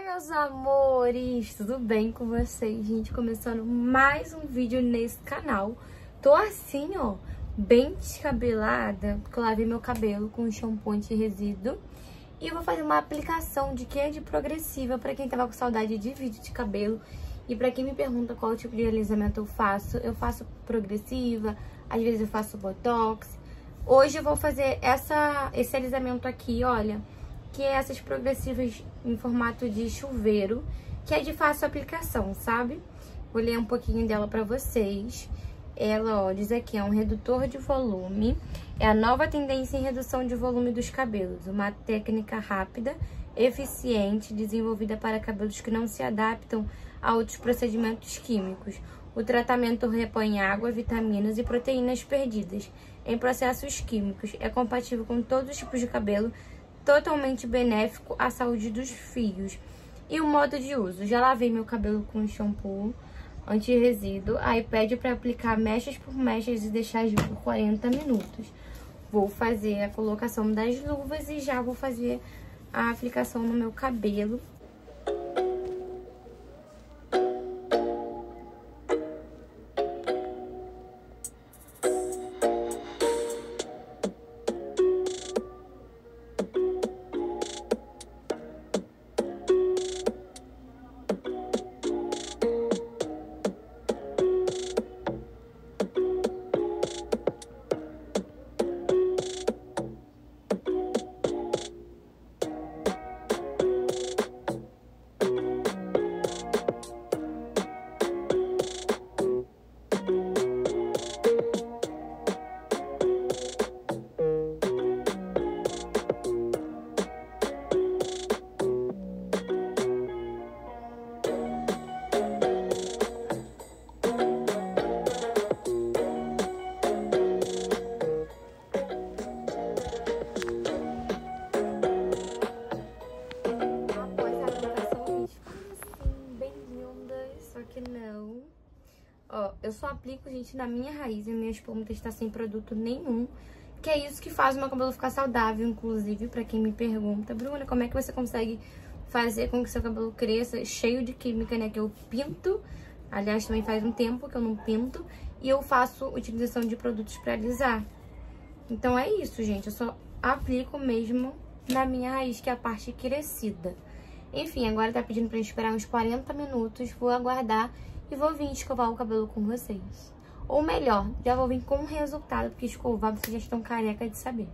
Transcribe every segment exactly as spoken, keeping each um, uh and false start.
meus amores, tudo bem com vocês? Gente, começando mais um vídeo nesse canal. Tô assim, ó, bem descabelada, porque eu lavei meu cabelo com shampoo anti-resíduo. E eu vou fazer uma aplicação de que é de progressiva pra quem tava com saudade de vídeo de cabelo. E pra quem me pergunta qual tipo de alisamento eu faço, eu faço progressiva, às vezes eu faço botox. Hoje eu vou fazer essa, esse alisamento aqui, olha, que é essas progressivas em formato de chuveiro, que é de fácil aplicação, sabe? Vou ler um pouquinho dela pra vocês. Ela, ó, diz aqui, é um redutor de volume, é a nova tendência em redução de volume dos cabelos, uma técnica rápida, eficiente, desenvolvida para cabelos que não se adaptam a outros procedimentos químicos. O tratamento repõe água, vitaminas e proteínas perdidas em processos químicos, é compatível com todos os tipos de cabelo, totalmente benéfico à saúde dos fios. E o modo de uso, já lavei meu cabelo com shampoo anti-resíduo, aí pede para aplicar mechas por mechas e deixar agir por quarenta minutos. Vou fazer a colocação das luvas e já vou fazer a aplicação no meu cabelo. Ó, eu só aplico, gente, na minha raiz, a minha espuma está sem produto nenhum, que é isso que faz o meu cabelo ficar saudável, inclusive, pra quem me pergunta, Bruna, como é que você consegue fazer com que seu cabelo cresça cheio de química, né, que eu pinto, aliás, também faz um tempo que eu não pinto, e eu faço utilização de produtos pra alisar. Então é isso, gente, eu só aplico mesmo na minha raiz, que é a parte crescida. Enfim, agora tá pedindo pra esperar uns quarenta minutos, vou aguardar e vou vir escovar o cabelo com vocês. Ou melhor, já vou vir com o resultado, porque escovar vocês já estão careca de saber.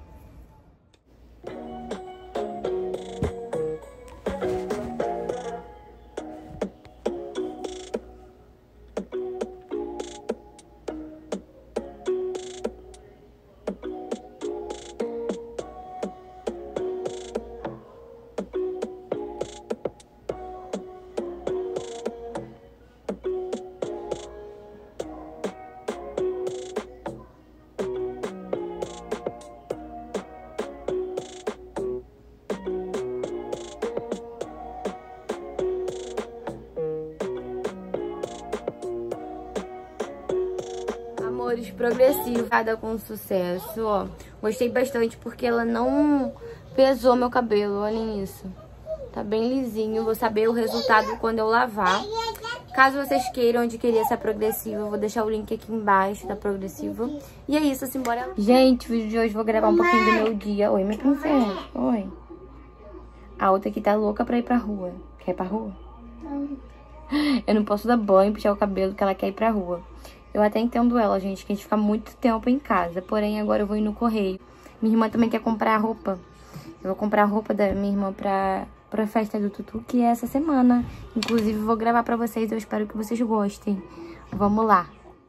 Amores, progressivo, cada com sucesso, ó. Gostei bastante porque ela não pesou meu cabelo, olhem isso. Tá bem lisinho, vou saber o resultado quando eu lavar. Caso vocês queiram adquirir essa progressiva, eu vou deixar o link aqui embaixo da progressiva. E é isso, assim, bora. Gente, o vídeo de hoje eu vou gravar um pouquinho do meu dia. Oi, minha princesa. Oi. A outra aqui tá louca pra ir pra rua. Quer ir pra rua? Eu não posso dar banho, puxar o cabelo, que ela quer ir pra rua. Eu até entendo ela, gente, que a gente fica muito tempo em casa. Porém, agora eu vou ir no correio. Minha irmã também quer comprar roupa. Eu vou comprar a roupa da minha irmã pra, pra festa do Tutu, que é essa semana. Inclusive, vou gravar pra vocês. Eu espero que vocês gostem. Vamos lá.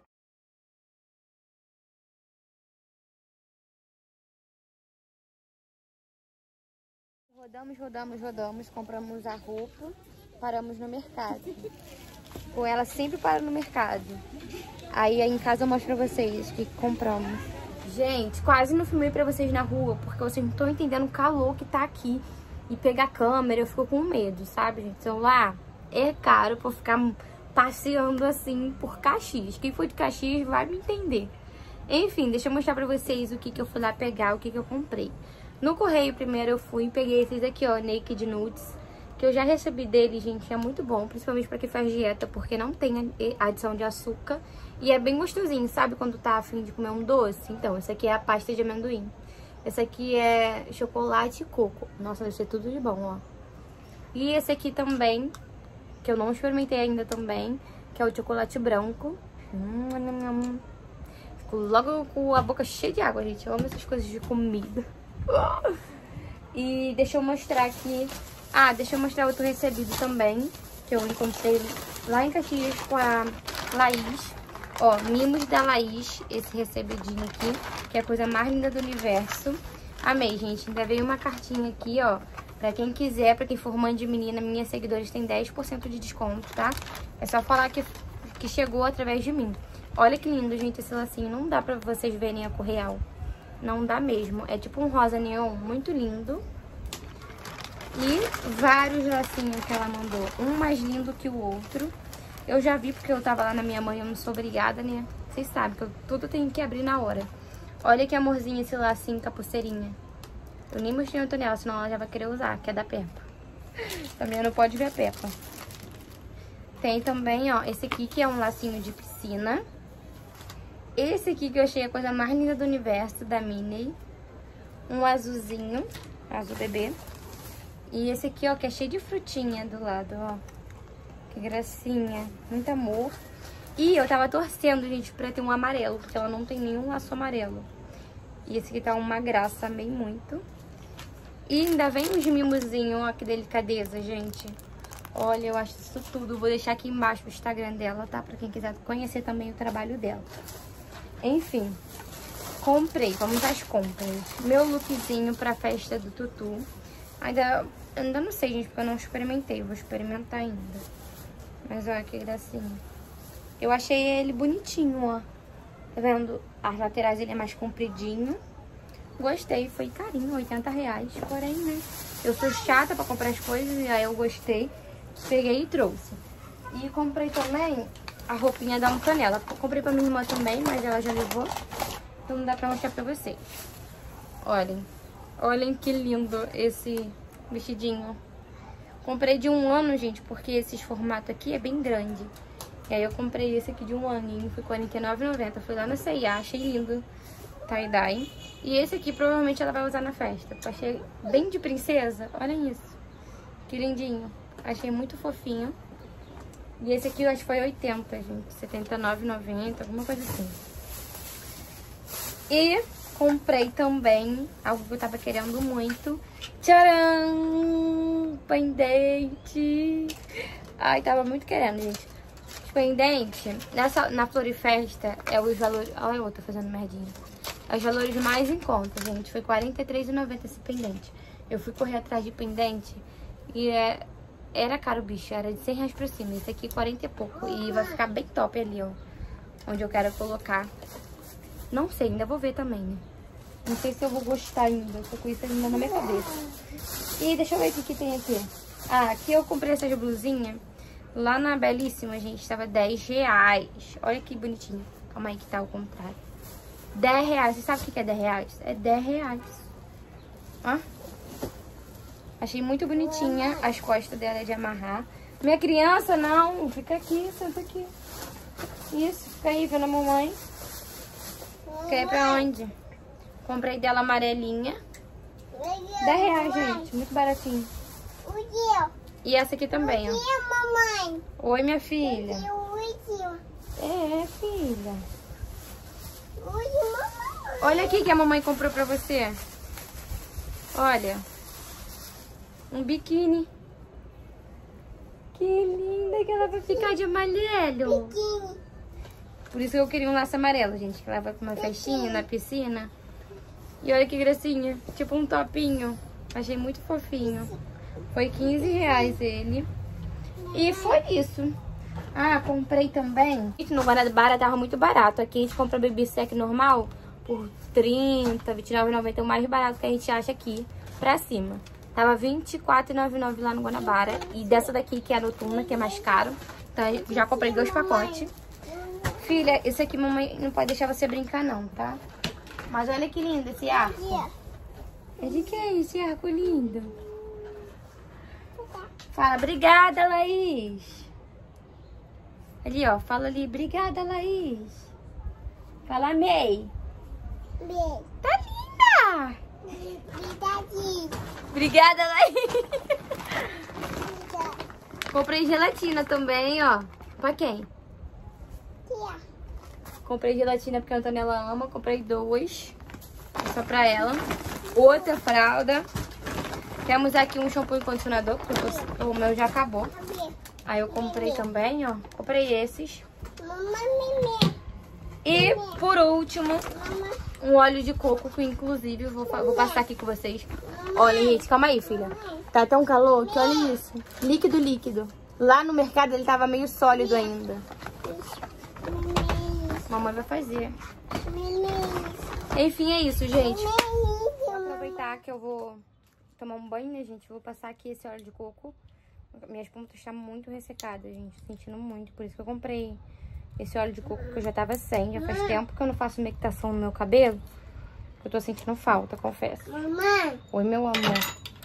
Rodamos, rodamos, rodamos. Compramos a roupa. Paramos no mercado. Com ela sempre para no mercado. Aí, aí em casa eu mostro pra vocês o que compramos. Gente, quase não filmei pra vocês na rua, porque vocês não estão entendendo o calor que tá aqui. E pegar a câmera, eu fico com medo, sabe, gente? Celular é caro pra ficar passeando assim por Caxias. Quem for de Caxias vai me entender. Enfim, deixa eu mostrar pra vocês o que que eu fui lá pegar, o que que eu comprei. No correio primeiro eu fui e peguei esses aqui, ó, Naked Nudes, que eu já recebi dele, gente, é muito bom, principalmente pra quem faz dieta, porque não tem adição de açúcar e é bem gostosinho, sabe? Quando tá a fim de comer um doce. Então, esse aqui é a pasta de amendoim. Esse aqui é chocolate e coco. Nossa, deve ser tudo de bom, ó. E esse aqui também, que eu não experimentei ainda também, que é o chocolate branco. Hum, hum, hum. Fico logo com a boca cheia de água, gente. Eu amo essas coisas de comida. E deixa eu mostrar aqui. Ah, deixa eu mostrar outro recebido também, que eu encontrei lá em Caxias com a Laís. Ó, mimos da Laís, esse recebidinho aqui, que é a coisa mais linda do universo. Amei, gente. Ainda veio uma cartinha aqui, ó. Pra quem quiser, pra quem for mãe de menina, minhas seguidores tem dez por cento de desconto, tá? É só falar que, que chegou através de mim. Olha que lindo, gente, esse lacinho. Não dá pra vocês verem a cor real. Não dá mesmo. É tipo um rosa neon, muito lindo. E vários lacinhos que ela mandou. Um mais lindo que o outro. Eu já vi porque eu tava lá na minha mãe, eu não sou obrigada, né? Vocês sabem que eu, tudo tem que abrir na hora. Olha que amorzinho esse lacinho com a pulseirinha. Eu nem mostrei o Tonela, senão ela já vai querer usar, que é da Peppa. Também não pode ver a Peppa. Tem também, ó, esse aqui que é um lacinho de piscina. Esse aqui que eu achei a coisa mais linda do universo, da Minnie. Um azulzinho, azul bebê. E esse aqui, ó, que é cheio de frutinha do lado, ó. Que gracinha, muito amor. E eu tava torcendo, gente, pra ter um amarelo, porque ela não tem nenhum laço amarelo. E esse aqui tá uma graça, amei muito. E ainda vem uns mimosinhos, ó, que delicadeza, gente. Olha, eu acho isso tudo. Vou deixar aqui embaixo o Instagram dela, tá? Pra quem quiser conhecer também o trabalho dela. Enfim, comprei, vamos às compras. Meu lookzinho pra festa do Tutu. Ainda, ainda não sei, gente, porque eu não experimentei. Vou experimentar ainda. Mas olha que gracinha. Eu achei ele bonitinho, ó. Tá vendo? As laterais ele é mais compridinho. Gostei, foi carinho, oitenta reais. Porém, né? Eu sou chata pra comprar as coisas e aí eu gostei. Peguei e trouxe. E comprei também a roupinha da Antonella. Comprei pra minha irmã também, mas ela já levou. Então não dá pra mostrar pra vocês. Olhem. Olhem que lindo esse vestidinho. Comprei de um ano, gente, porque esses formatos aqui é bem grande. E aí eu comprei esse aqui de um aninho, foi quarenta e nove reais e noventa centavos. Fui lá na C e A, achei lindo. Tie-dye. E esse aqui provavelmente ela vai usar na festa. Achei bem de princesa. Olha isso. Que lindinho. Achei muito fofinho. E esse aqui eu acho que foi oitenta, gente. setenta e nove reais e noventa centavos, alguma coisa assim. E comprei também algo que eu tava querendo muito. Tcharam! Pendente. Ai, tava muito querendo, gente. Os pendentes, nessa, na Florifesta, é os valores... Olha, eu tô fazendo merdinha. É os valores mais em conta, gente. Foi quarenta e três reais e noventa centavos esse pendente. Eu fui correr atrás de pendente e é... era caro, bicho. Era de cem reais pra cima. Esse aqui, quarenta e pouco. E vai ficar bem top ali, ó. Onde eu quero colocar. Não sei, ainda vou ver também, né? Não sei se eu vou gostar ainda. Eu tô com isso ainda na minha cabeça. E deixa eu ver o que, que tem aqui. Ah, aqui eu comprei essas blusinhas. Lá na Belíssima, gente, tava dez reais. Olha que bonitinho. Calma aí que tá ao contrário. dez reais. Você sabe o que é dez reais? É dez reais. Ó. Achei muito bonitinha. As costas dela é de amarrar. Minha criança, não. Fica aqui, senta aqui. Isso, fica aí vendo a mamãe. Quer ir pra onde? Comprei dela amarelinha. dez reais, gente. Muito baratinho. E essa aqui também, ó. Mamãe. Oi, minha filha. É, filha. Olha aqui que a mamãe comprou pra você. Olha. Um biquíni. Que linda que ela vai ficar de amarelo. Por isso que eu queria um laço amarelo, gente. Que ela vai pra uma festinha na piscina. E olha que gracinha. Tipo um topinho. Achei muito fofinho. Foi quinze reais ele. E foi isso. Ah, comprei também. No Guanabara tava muito barato. Aqui a gente compra baby sec normal por trinta, vinte e nove reais e noventa centavos. O mais barato que a gente acha aqui pra cima. Tava vinte e quatro reais e noventa e nove centavos lá no Guanabara. E dessa daqui que é a noturna, que é mais caro. Então já comprei dois pacotes. Filha, esse aqui mamãe não pode deixar você brincar não, tá? Mas olha que lindo esse arco. É de quem esse arco lindo? Fala, obrigada, Laís. Ali, ó, fala ali, obrigada, Laís. Fala, amei. Beijo. Tá linda. Obrigada. Obrigada, Laís. Comprei gelatina também, ó. Pra quem? Tia. Comprei gelatina porque a Antonella ama. Comprei duas. Só pra ela. Outra fralda. Temos aqui um shampoo e condicionador, porque o meu já acabou. Aí eu comprei também, ó. Comprei esses. Mamãe, E, por último, um óleo de coco, que inclusive eu vou, vou passar aqui com vocês. Olha, gente, calma aí, filha. Tá tão calor que olha isso. Líquido, líquido. Lá no mercado ele tava meio sólido ainda. Mamãe vai fazer. Enfim, é isso, gente. Vou aproveitar que eu vou tomar um banho, né, gente? Vou passar aqui esse óleo de coco. Minhas pontas estão muito ressecadas, gente. Sentindo muito. Por isso que eu comprei esse óleo de coco que eu já tava sem. Já faz tempo que eu não faço meditação no meu cabelo. Eu tô sentindo falta, confesso. Mamãe. Oi, meu amor.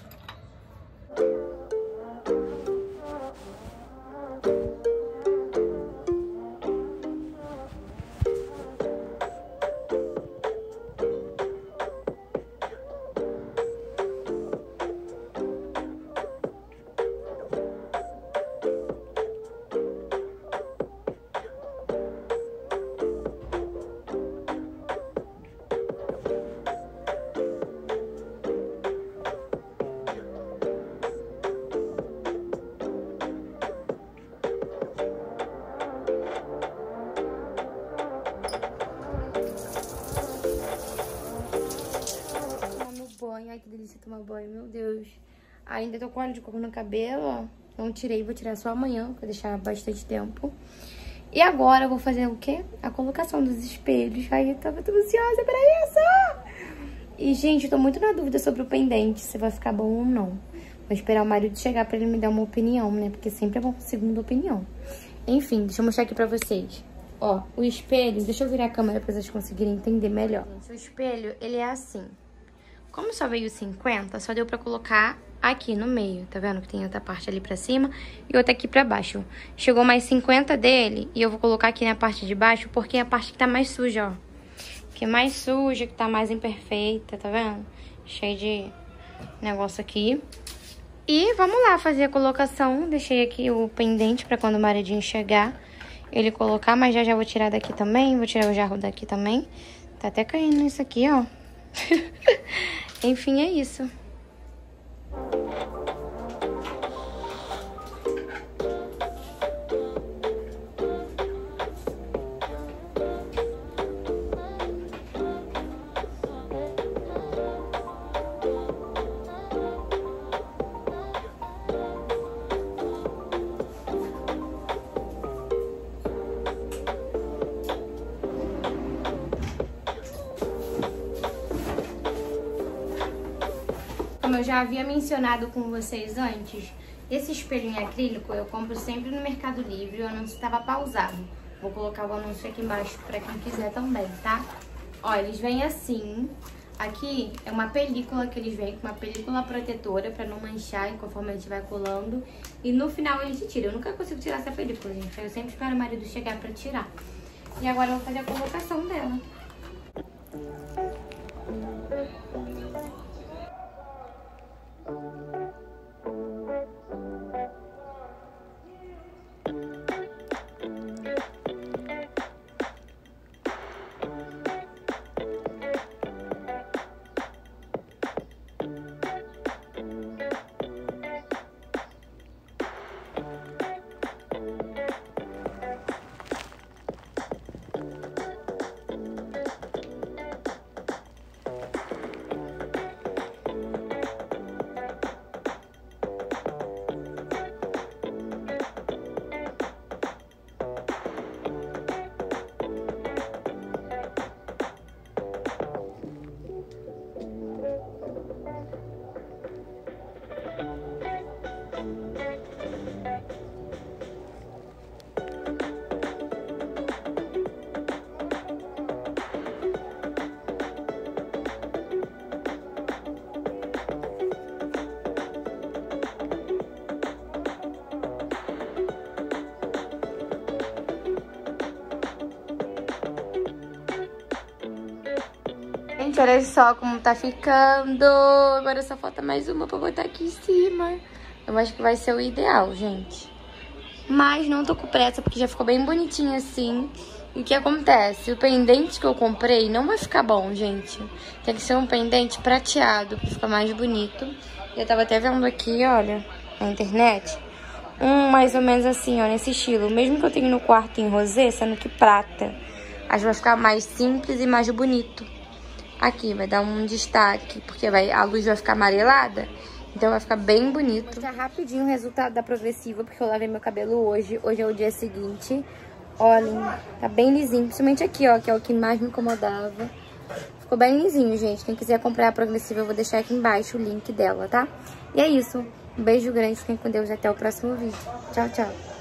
Ai, que delícia tomar banho, meu Deus. Ainda tô com óleo de coco no cabelo, ó. Não tirei, vou tirar só amanhã, pra deixar bastante tempo. E agora eu vou fazer o quê? A colocação dos espelhos. Ai, eu tava tão ansiosa pra isso! E, gente, eu tô muito na dúvida sobre o pendente, se vai ficar bom ou não. Vou esperar o marido chegar pra ele me dar uma opinião, né? Porque sempre é bom segunda opinião. Enfim, deixa eu mostrar aqui pra vocês. Ó, o espelho... Deixa eu virar a câmera pra vocês conseguirem entender melhor. Gente, o espelho, ele é assim. Como só veio cinquenta, só deu pra colocar aqui no meio, tá vendo? Que tem outra parte ali pra cima e outra aqui pra baixo. Chegou mais cinquenta dele e eu vou colocar aqui na parte de baixo porque é a parte que tá mais suja, ó. Que é mais suja, que tá mais imperfeita, tá vendo? Cheio de negócio aqui. E vamos lá fazer a colocação. Deixei aqui o pendente pra quando o maridinho chegar ele colocar, mas já já vou tirar daqui também. Vou tirar o jarro daqui também. Tá até caindo isso aqui, ó. Enfim, é isso. Como eu já havia mencionado com vocês antes, esse espelho em acrílico eu compro sempre no Mercado Livre, o anúncio estava pausado. Vou colocar o anúncio aqui embaixo para quem quiser também, tá? Ó, eles vêm assim. Aqui é uma película que eles vêm, com uma película protetora para não manchar e conforme a gente vai colando. E no final a gente tira. Eu nunca consigo tirar essa película, gente. Eu sempre espero o marido chegar para tirar. E agora eu vou fazer a colocação dela. gente, olha só como tá ficando. Agora só falta mais uma pra botar aqui em cima. Eu acho que vai ser o ideal, gente. Mas não tô com pressa, porque já ficou bem bonitinho assim. E o que acontece? O pendente que eu comprei não vai ficar bom, gente. Tem que ser um pendente prateado, pra ficar mais bonito. Eu tava até vendo aqui, olha, na internet. Um mais ou menos assim, ó, nesse estilo. Mesmo que eu tenha no quarto em rosé, sendo que prata. Acho que vai ficar mais simples e mais bonito. Aqui vai dar um destaque, porque vai, a luz vai ficar amarelada. Então vai ficar bem bonito. Vou mostrar rapidinho o resultado da progressiva, porque eu lavei meu cabelo hoje. Hoje é o dia seguinte. Olhem, tá bem lisinho. Principalmente aqui, ó, que é o que mais me incomodava. Ficou bem lisinho, gente. Quem quiser comprar a progressiva, eu vou deixar aqui embaixo o link dela, tá? E é isso. Um beijo grande, fiquem com Deus e até o próximo vídeo. Tchau, tchau.